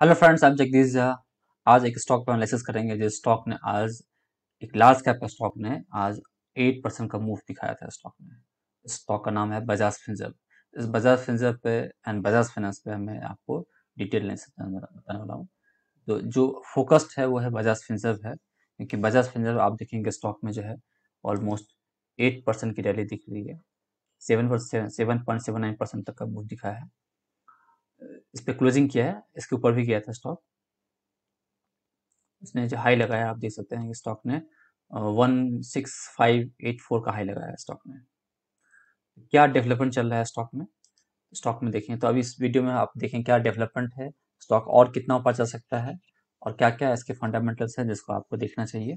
Hello friends, I am Jagdish Jha. आज एक stock पर एनालिसिस करेंगे। जो स्टॉक ने आज एक लार्ज कैप का स्टॉक ने आज 8% का मूव दिखाया था। स्टॉक ने, स्टॉक का नाम है बजाज फिंसर्व। इस बजाज फिंसर्व पे एंड बजाज फाइनेंस पे मैं आपको डिटेल एनालिसिस बताने वाला हूँ। तो जो फोकस्ड है वो है बजाज फिंसर्व है, क्योंकि बजाज फिंसर्व आप देखेंगे स्टॉक में जो है ऑलमोस्ट 8% की रैली दिख रही है। 7.79% तक का मूव दिखा है। इस पे क्लोजिंग किया है, इसके ऊपर भी गया था स्टॉक। इसने जो हाई लगाया आप देख सकते हैं कि स्टॉक ने 16584 का हाई लगाया स्टॉक ने। क्या डेवलपमेंट चल रहा है स्टॉक में देखें तो अभी इस वीडियो में आप देखें क्या डेवलपमेंट है, स्टॉक और कितना ऊपर जा सकता है और क्या क्या इसके फंडामेंटल्स है जिसको आपको देखना चाहिए।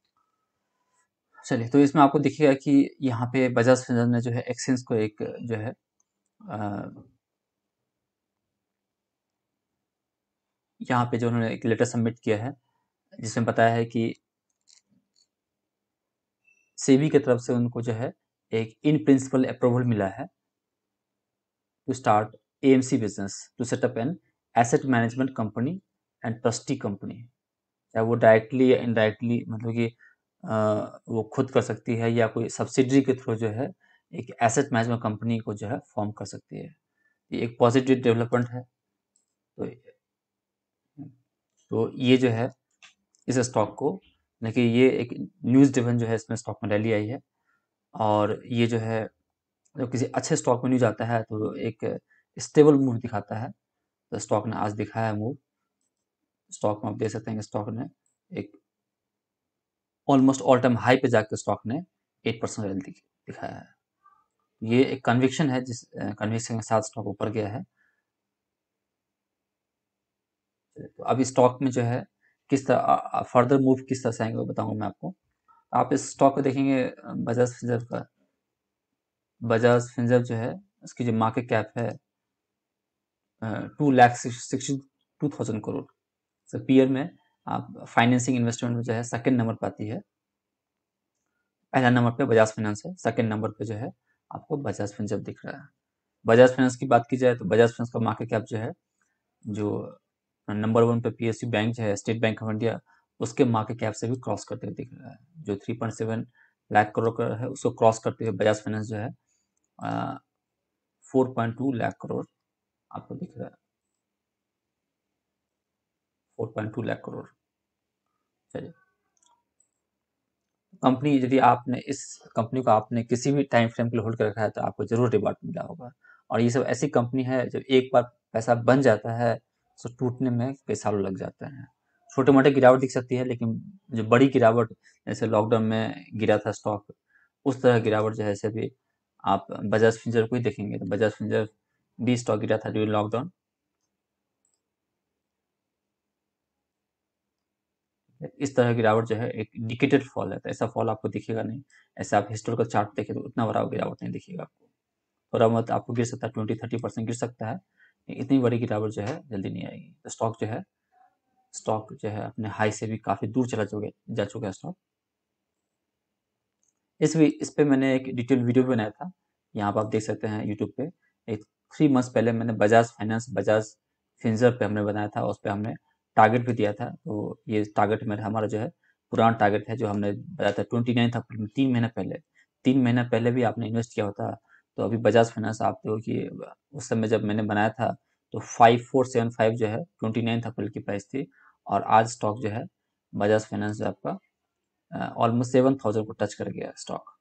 चलिए, तो इसमें आपको दिखेगा कि यहाँ पे बजाज फाइनेंस ने जो है एक्सचेंज को एक जो है यहाँ पे जो उन्होंने एक लेटर सबमिट किया है, जिसमें बताया है कि सेबी की तरफ से उनको जो है एक इन प्रिंसिपल अप्रूवल मिला है to start AMC business to set up an asset management company and trustee company। चाहे वो डायरेक्टली या इनडायरेक्टली मतलब कि वो खुद कर सकती है या कोई सब्सिडरी के थ्रू जो है एक एसेट मैनेजमेंट कंपनी को जो है फॉर्म कर सकती है। ये एक पॉजिटिव डेवलपमेंट है। तो ये जो है इस स्टॉक को देखिए, ये एक न्यूज़ ड्रिवन जो है इसमें स्टॉक में रैली आई है। और ये जो है जब किसी अच्छे स्टॉक में न्यूज आता है तो एक स्टेबल मूव दिखाता है। तो स्टॉक ने आज दिखाया है मूव। स्टॉक में आप देख सकते हैं कि स्टॉक ने एक ऑलमोस्ट ऑल टाइम हाई पे जाकर स्टॉक ने 8% रैली दिखाया है। ये एक कन्विक्शन है, जिस कन्विक्शन के साथ स्टॉक ऊपर गया है। तो अब स्टॉक में जो है किस तरह फर्दर मूव किस तरह से आएंगे वो बताऊंगा मैं आपको। आप इस स्टॉक को देखेंगे बजाज फिंसर्व का। बजाज फिंसर्व जो है उसकी जो मार्केट कैप है 2,62,000 करोड़। तो पीयर में आप फाइनेंसिंग इन्वेस्टमेंट में जो है सेकंड नंबर पर आती है। पहला नंबर पे बजाज फाइनेंस है, सेकंड नंबर पे जो है आपको बजाज फिंसर्व दिख रहा है। बजाज फाइनेंस की बात की जाए तो बजाज फाइनेंस का मार्केट कैप जो है, जो नंबर 1 पे पीएसयू बैंक जो है, स्टेट बैंक ऑफ इंडिया, उसके मार्केट कैप से भी क्रॉस करते हुए दिख रहा है। जो 3.7 लाख करोड़ का है उसको क्रॉस करते हुए बजाज फाइनेंस जो है 4.2 लाख करोड़ आपको दिख रहा है। 4.2 लाख करोड़। चलिए, कंपनी यदि आपने इस कंपनी को आपने किसी भी टाइम फ्रेम के लिए होल्ड कर रखा है तो आपको जरूर रिवॉर्ड मिला होगा। और ये सब ऐसी कंपनी है जब एक बार पैसा बन जाता है तो टूटने में कई सालों लग जाते हैं। छोटे मोटे गिरावट दिख सकती है, लेकिन जो बड़ी गिरावट जैसे लॉकडाउन में गिरा था स्टॉक, उस तरह गिरावट जो है ऐसे भी आप बजाज फिंसर्व को ही देखेंगे तो बजाज फिंसर्व भी स्टॉक गिरा था ड्यूरिंग लॉकडाउन। इस तरह की गिरावट जो है एक इंडिकेटेड फॉल है, तो ऐसा फॉल आपको दिखेगा नहीं। ऐसे आप हिस्टोरिकल चार्ट देखें तो उतना बड़ा गिरावट नहीं दिखेगा आपको। थोड़ा बहुत आपको गिर सकता है, 20-30% गिर सकता है। इतनी बड़ी गिरावट जो है जल्दी नहीं आएगी। तो स्टॉक जो है अपने हाई से भी काफ़ी दूर जा चुका है स्टॉक। इस पे मैंने एक डिटेल वीडियो भी बनाया था, यहाँ पर आप देख सकते हैं यूट्यूब पे। एक 3 मंथ्स पहले मैंने बजाज फाइनेंस बजाज फिंसर्व पे हमने बनाया था, उस पर हमने टारगेट भी दिया था। तो ये टारगेट मेरा हमारा जो है पुराना टारगेट है, जो हमने बताया था 29 अप्रैल में, 3 महीना पहले। 3 महीना पहले भी आपने इन्वेस्ट किया होता तो अभी बजाज फाइनेंस आप देखो कि उस समय जब मैंने बनाया था तो 5475 जो है 29 अप्रैल की प्राइस थी। और आज स्टॉक जो है बजाज फाइनेंस जो आपका ऑलमोस्ट 7000 को टच कर गया स्टॉक।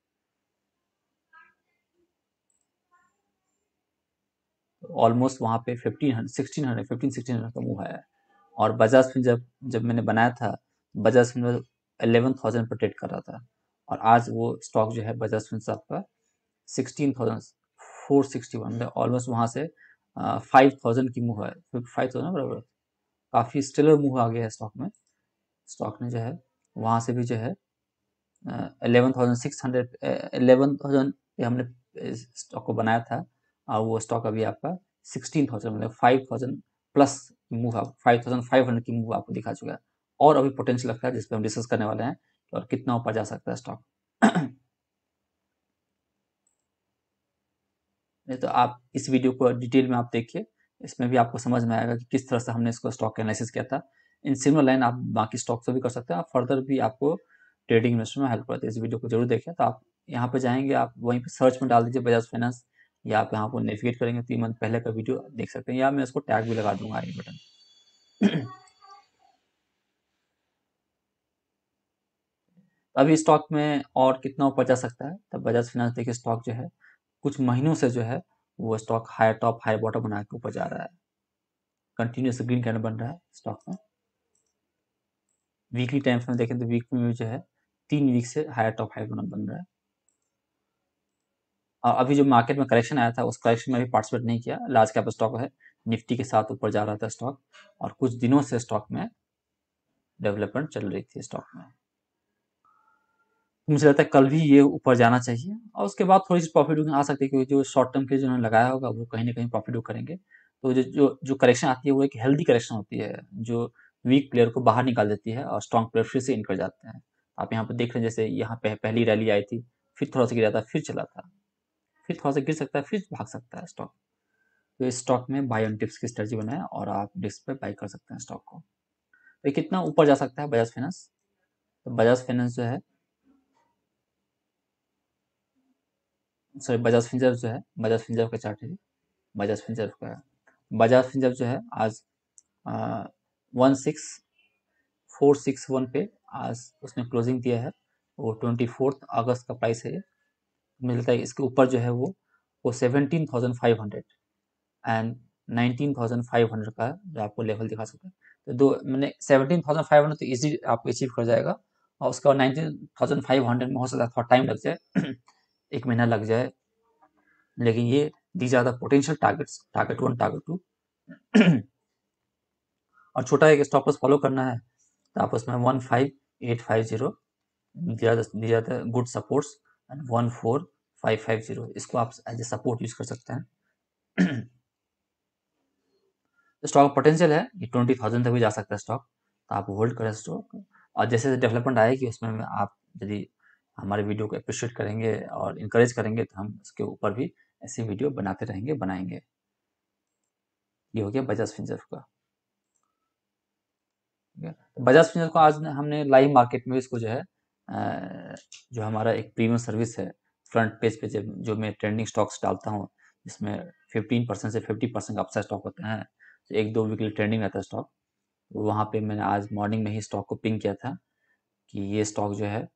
ऑलमोस्ट वहाँ पे 1500 का मूव आया है। और बजाज फिन जब मैंने बनाया था, बजाज फिन 11,000 पर ट्रेड कर रहा था। और आज वो स्टॉक जो है बजाज फिन आपका 16,461, मतलब ऑलमोस्ट वहाँ से 5,000 की मूव है। 5,000 बराबर काफ़ी स्टेलर मूव आ गया है स्टॉक में। स्टॉक ने जो है वहाँ से भी जो है 11,600 11,000 पे हमने स्टॉक को बनाया था। और वो स्टॉक अभी आपका 16,000 मतलब 5,000 प्लस मूव, 5,500 की मूव आपको दिखा चुका है। और अभी पोटेंशियल लगता है जिस पे हम डिस्कस करने वाले हैं और कितना ऊपर जा सकता है स्टॉक। नहीं तो आप इस वीडियो को डिटेल में आप देखिए, इसमें भी आपको समझ में आएगा कि किस तरह से हमने इसको स्टॉक एनालिसिस किया था। इन सिमिलर लाइन आप बाकी स्टॉक से भी कर सकते हैं, आप फर्दर भी आपको ट्रेडिंग इन्वेस्टमेंट में हेल्प करते हैं। इस वीडियो को जरूर देखें। तो आप यहाँ पे जाएंगे, आप वहीं पे सर्च में डाल दीजिए बजाज फाइनेंस, या आप यहाँ पर नेविगेट करेंगे 3 मंथ पहले का वीडियो देख सकते हैं, या मैं इसको टैग भी लगा दूंगा आई बटन। अभी स्टॉक में और कितना ऊपर जा सकता है, तब बजाज फाइनेंस देखिए स्टॉक जो है कुछ महीनों से जो है वो stock high top high bottom बना के ऊपर जा रहा है, कंटिन्यूस ग्रीन कैंडल बन रहा है स्टॉक में। वीकली टाइम फ्रेम देखें तो वीक में जो है 3 वीक से हाई टॉप हाई बन रहा है। और अभी जो मार्केट में करेक्शन आया था उस करेक्शन में भी पार्टिसिपेट नहीं किया, लार्ज कैप स्टॉक है, निफ्टी के साथ ऊपर जा रहा था स्टॉक, और कुछ दिनों से स्टॉक में डेवलपमेंट चल रही थी स्टॉक में। मुझे लगता है कल भी ये ऊपर जाना चाहिए, और उसके बाद थोड़ी सी प्रॉफिट बुकिंग आ सकती है, क्योंकि जो शॉर्ट टर्म के लिए जिन्होंने लगाया होगा वो कहीं ना कहीं प्रॉफिट बुक करेंगे। तो जो करेक्शन आती है वो एक हेल्दी करेक्शन होती है, जो वीक प्लेयर को बाहर निकाल देती है और स्ट्रॉन्ग प्लेयर फिर से इन कर जाते हैं। आप यहाँ पर देख रहे हैं, जैसे यहाँ पे पहली रैली आई थी, फिर थोड़ा सा गिरा था, फिर चला था, फिर थोड़ा सा गिर सकता है, फिर भाग सकता है स्टॉक। तो इस स्टॉक में बाय ऑन टिप्स की स्ट्रेटजी बनाए और आप डिस्क पे बाय कर सकते हैं स्टॉक को। तो ये कितना ऊपर जा सकता है बजाज फाइनेंस? तो बजाज फाइनेंस जो है, सॉरी बजाज फिंसर्व जो है, बजाज फिंसर्व का चार्ट है, बजाज फिंसर्व का है। बजाज फिंसर्व जो है आज 16,461 पे आज उसने क्लोजिंग दिया है, वो 24 अगस्त का प्राइस है। मिलता है इसके ऊपर जो है वो 17,500 एंड 19,500 का जो आपको लेवल दिखा सकता है। तो दो मैंने 17,500 तो इजी आपको अचीव कर जाएगा, और उसके बाद 19,500 में हो सकता है थोड़ा टाइम लग जाए, 1 महीना लग जाए, लेकिन ये these are the potential targets, target 1, target 2। और छोटा एक स्टॉप लॉस फॉलो करना है तो आप उसमें 15,850 दिया जाता है गुड सपोर्ट्स, एंड 14,550 इसको आप एज ए सपोर्ट यूज कर सकते हैं। स्टॉक पोटेंशियल है, ये 20,000 तक भी जा सकता है स्टॉक, तो आप होल्ड करें स्टॉक। और जैसे डेवलपमेंट आएगी उसमें आप यदि हमारे वीडियो को अप्रिशिएट करेंगे और इनकरेज करेंगे तो हम इसके ऊपर भी ऐसी वीडियो बनाते रहेंगे, बनाएंगे। ये हो गया बजाज फिंसर्व का। ठीक है, तो बजाज फिंसर्व को आज हमने लाइव मार्केट में इसको जो है जो हमारा एक प्रीमियम सर्विस है, फ्रंट पेज पे जो मैं ट्रेंडिंग स्टॉक्स डालता हूँ, जिसमें 15% से 50% अपसाइड स्टॉक होते हैं, तो 1-2 वीक के लिए ट्रेंडिंग रहता है स्टॉक। वहाँ पे मैंने आज मॉर्निंग में ही स्टॉक को पिंग किया था कि ये स्टॉक जो है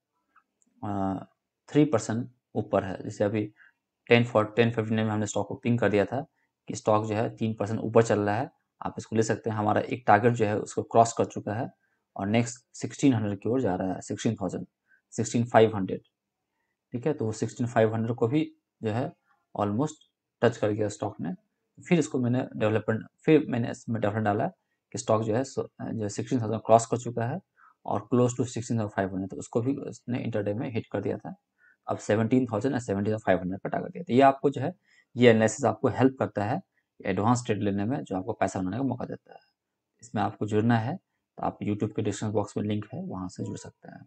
3% ऊपर है। जैसे अभी 10:59 में हमने स्टॉक को पिंग कर दिया था कि स्टॉक जो है 3% ऊपर चल रहा है, आप इसको ले सकते हैं। हमारा एक टारगेट जो है उसको क्रॉस कर चुका है और नेक्स्ट 1600 की ओर जा रहा है, 16,000, 16,500। ठीक है, तो वो 16,500 को भी जो है ऑलमोस्ट टच कर गया स्टॉक ने। फिर इसको मैंने इसमें डेवलपमेंट डाला कि स्टॉक जो है जो 16,000 क्रॉस कर चुका है और क्लोज टू 16,500, तो उसको भी उसने इंटरडे में हिट कर दिया था। अब 17,000 और 17,500 का टारगेट दिया था। ये आपको जो है ये एनालिसिस आपको हेल्प करता है एडवांस ट्रेड लेने में, जो आपको पैसा बनाने का मौका देता है। इसमें आपको जुड़ना है तो आप यूट्यूब के डिस्क्रिप्शन बॉक्स में लिंक है, वहाँ से जुड़ सकते हैं।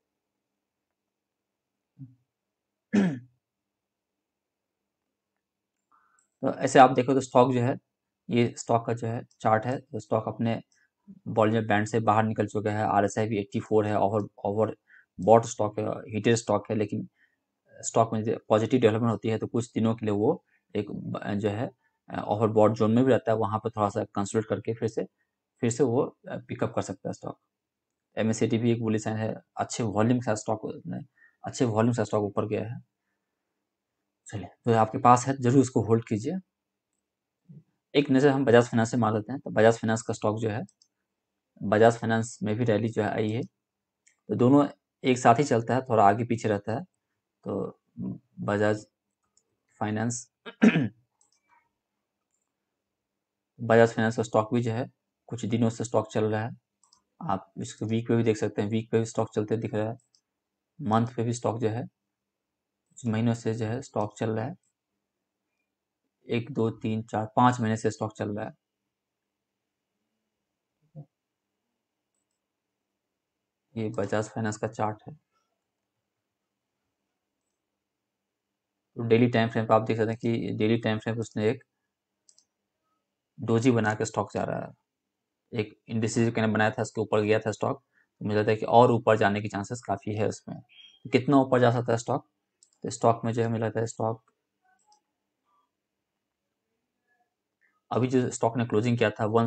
तो ऐसे आप देखो तो स्टॉक जो है, ये स्टॉक का जो है चार्ट है, तो स्टॉक अपने बॉलिंजर बैंड से बाहर निकल चुका है। RSI भी 84 है, ओवर ओवर बॉट स्टॉक है, हीटेड स्टॉक है, लेकिन स्टॉक में पॉजिटिव डेवलपमेंट होती है तो कुछ दिनों के लिए वो एक जो है ओवर बॉट जोन में भी रहता है, वहाँ पर थोड़ा सा कंसोलिडेट करके फिर से वो पिकअप कर सकता है स्टॉक। MACD भी एक बुलिश साइन है, अच्छे वॉल्यूम के साथ स्टॉक ऊपर गया है। चलिए, तो आपके पास है, जरूर उसको होल्ड कीजिए। एक नज़र हम बजाज फाइनेंस से मार लेते हैं। तो बजाज फाइनेंस का स्टॉक जो है, बजाज फाइनेंस में भी रैली जो है आई है, तो दोनों एक साथ ही चलता है, थोड़ा आगे पीछे रहता है। तो बजाज फाइनेंस बजाज फाइनेंस का स्टॉक भी जो है कुछ दिनों से स्टॉक चल रहा है। आप इसको वीक पे भी देख सकते हैं, वीक पे भी स्टॉक चलते दिख रहा है। मंथ पे भी स्टॉक जो है कुछ महीनों से जो है स्टॉक चल रहा है, 1, 2, 3, 4, 5 महीने से स्टॉक चल रहा है। ये बजाज फाइनेंस का चार्ट है। तो डेली टाइम फ्रेम पर आप देख सकते हैं कि डेली टाइम फ्रेम उसने एक डोजी बना के स्टॉक जा रहा है, एक इंडिसेज मैंने बनाया था, इसके ऊपर गया था स्टॉक, तो मुझे लगता है कि और ऊपर जाने की चांसेस काफ़ी है उसमें। तो कितना ऊपर जा सकता है स्टॉक? तो स्टॉक में जो है मुझे लगता है स्टॉक अभी जो स्टॉक ने क्लोजिंग किया था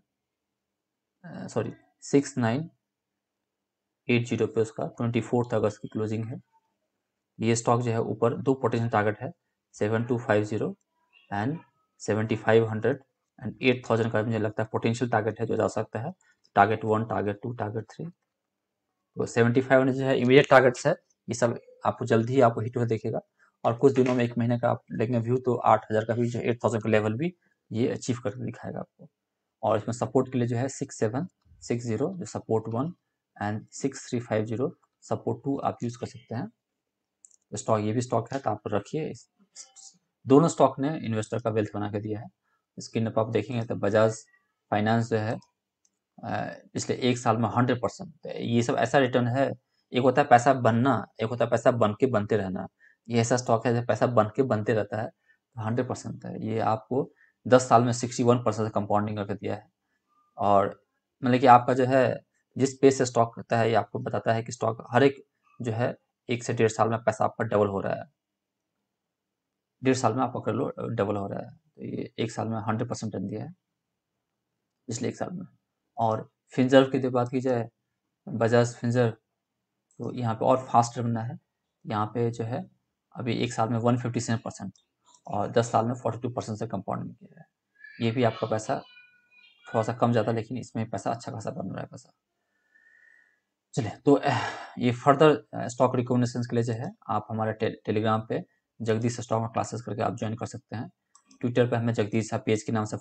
6980 पे, उसका 24 अगस्त की क्लोजिंग है। ये स्टॉक जो है ऊपर दो पोटेंशियल टारगेट है, 7250 एंड 7500 एंड 8000 का मुझे लगता है पोटेंशियल टारगेट है जो जा सकता है। टारगेट 1, टारगेट 2, टारगेट 3, तो 7500 जो है इमीडिएट टारगेट्स है। ये सब आपको जल्दी ही आपको हिट हुआ देखेगा, और कुछ दिनों में, एक महीने का आप लेंगे व्यू, तो 8000 का भी जो 8000 का लेवल भी ये अचीव करके दिखाएगा आपको। और इसमें सपोर्ट के लिए जो है 6760 जो सपोर्ट 1 एंड 6350 सपोर्ट 2 आप यूज कर सकते हैं। स्टॉक, ये भी स्टॉक है तो आप रखिए। दोनों स्टॉक ने इन्वेस्टर का वेल्थ बना के दिया है। स्क्रीन पर आप देखेंगे तो बजाज फाइनेंस जो है पिछले एक साल में 100%, ये सब ऐसा रिटर्न है। एक होता है पैसा बनना, एक होता है पैसा बन के बनते रहना। ये ऐसा स्टॉक है जब पैसा बन के बनते रहता है तो 100% है। ये आपको 10 साल में 61% कंपाउंडिंग करके दिया है। और मतलब कि आपका जो है जिस पेस से स्टॉक करता है, ये आपको बताता है कि स्टॉक हर एक जो है 1 से 1.5 साल में पैसा आपका डबल हो रहा है। 1.5 साल में आप पकड़ लो डबल हो रहा है। तो ये एक साल में 100% रन दिया है पिछले एक साल में। और फिनजर्व की जो बात की जाए, बजाज फिनजर्व, तो यहाँ पे और फास्ट बनना है। यहाँ पे जो है अभी एक साल में 157% और 10 साल में 42% से कंपाउंडिंग किया है। ये भी आपका पैसा थोड़ा सा कम ज़्यादा, लेकिन इसमें पैसा अच्छा खासा बन रहा है पैसा। चलिए, तो ये फर्दर स्टॉक रिकमेंडेशंस के लिए जो है आप हमारे टेलीग्राम पे जगदीश स्टॉक में क्लासेस करके आप ज्वाइन कर सकते हैं। ट्विटर पे हमें जगदीश पेज के नाम से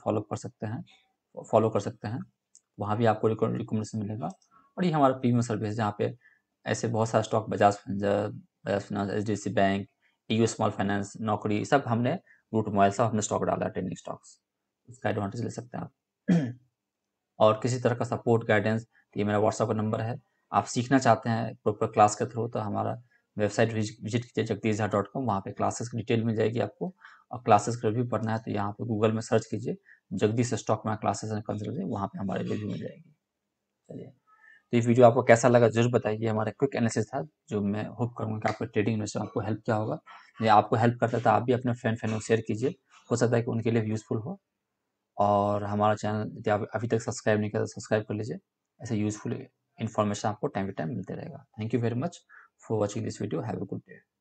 फॉलो कर सकते हैं। वहाँ भी आपको रिकमेंडेशन मिलेगा। और ये हमारा प्रीमियम सर्विस है जहाँ पे ऐसे बहुत सारे stock, Bajaj Finance, HDFC bank, EU small finance, Naukri, सब हमने रूट मोबाइल सब हमने स्टॉक डाला है, ट्रेंडिंग स्टॉक्स, उसका एडवांटेज ले सकते हैं आप। और किसी तरह का सपोर्ट, गाइडेंस, ये मेरा व्हाट्सएप का नंबर है। आप सीखना चाहते हैं प्रॉपर क्लास के थ्रू, तो हमारा वेबसाइट विजिट कीजिए jagdishjha.com, वहाँ पे क्लासेस की डिटेल मिल जाएगी आपको। और क्लासेस का रिव्यू पढ़ना है तो यहाँ पे गूगल में सर्च कीजिए जगदीश स्टॉक में क्लासेस एंड कंसल्टेंसी, वहाँ पे हमारे रिव्यू मिल जाएगी। चलिए, तो ये वीडियो आपको कैसा लगा जरूर बताइए। हमारा क्विक एनालिसिस था जो मैं होप करूँगा कि आपको ट्रेडिंग में से आपको हेल्प किया होगा। ये आपको हेल्प करता है तो आप भी अपने फ्रेंड को शेयर कीजिए, हो सकता है कि उनके लिए भी यूज़फुल हो। और हमारा चैनल यदि आप अभी तक सब्सक्राइब नहीं किया तो सब्सक्राइब कर लीजिए। ऐसे यूजफुल इन्फॉर्मेशन आपको टाइम टू टाइम मिलते रहेगा। Thank you very much for watching this video. Have a good day.